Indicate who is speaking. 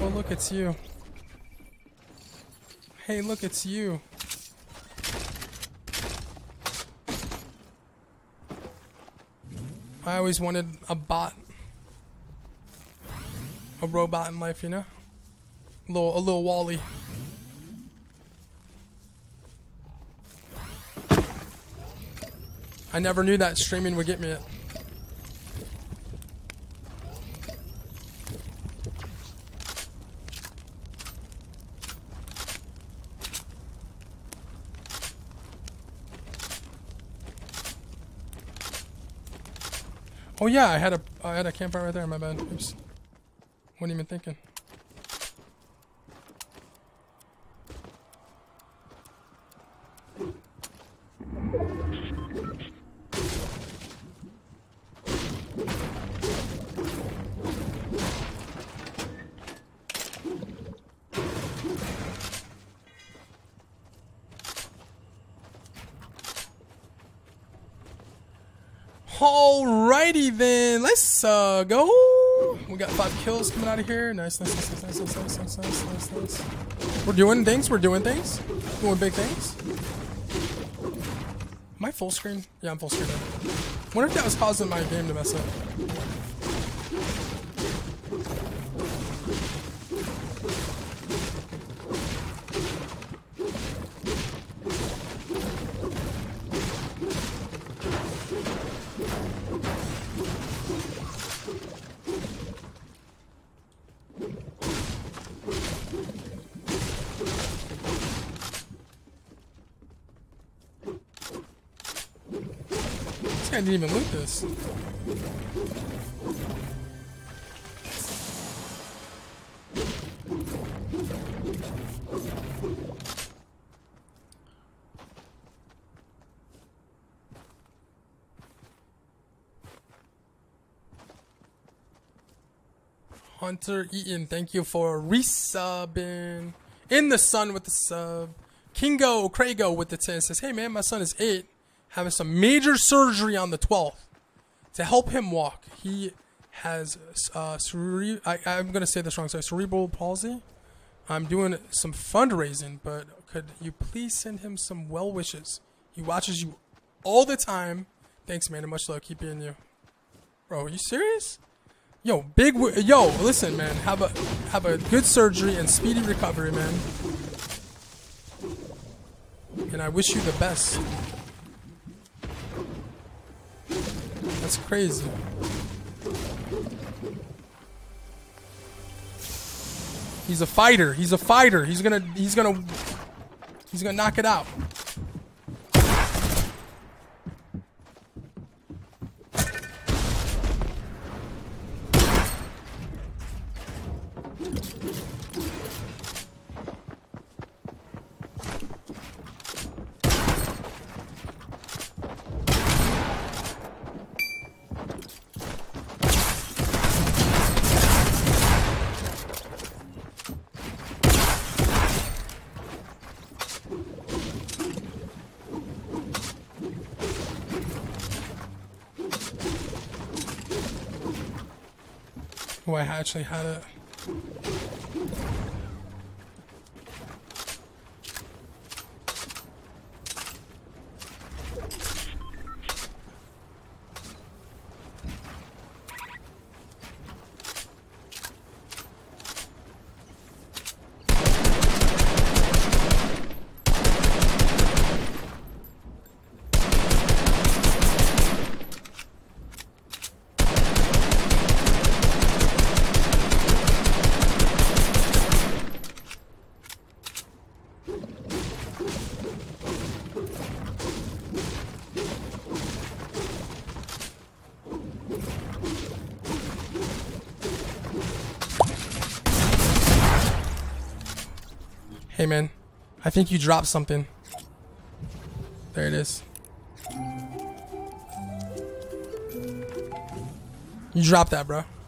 Speaker 1: look, it's you. Hey, look, it's you. I always wanted a bot. A robot in life, you know? A little Wally. I never knew that streaming would get me it. Oh yeah, I had a campfire right there. My bad. Oops. Wasn't even thinking. Alrighty then, let's go. We got 5 kills coming out of here. Nice. We're doing things. Doing big things. Am I full screen? Yeah, I'm full screen. Wonder if that was causing my game to mess up. I didn't even loot this. Hunter Eaton, thank you for resubbing. In the sun with the sub. Kingo Craigo with the 10 says, hey man, my son is 8. Having some major surgery on the 12th to help him walk. He has I'm gonna say this wrong. Sorry, cerebral palsy. I'm doing some fundraising, but could you please send him some well wishes? He watches you all the time. Thanks, man, and much love. Keep being you, bro. Are you serious? Yo, listen, man. Have a good surgery and speedy recovery, man. And I wish you the best. That's crazy. He's a fighter. He's gonna knock it out. Oh, I actually had it. Hey man, I think you dropped something. There it is. You dropped that, bro.